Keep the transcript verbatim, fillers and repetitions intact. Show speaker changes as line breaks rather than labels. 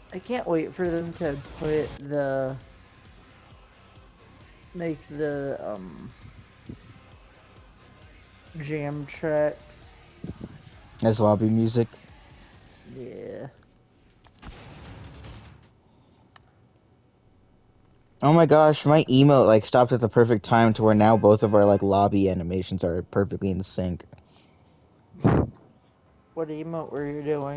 I can't wait for them to put the make the um jam tracks.
As lobby music.
Yeah.
Oh my gosh, my emote like stopped at the perfect time to where now both of our like lobby animations are perfectly in sync.
What emote were you doing?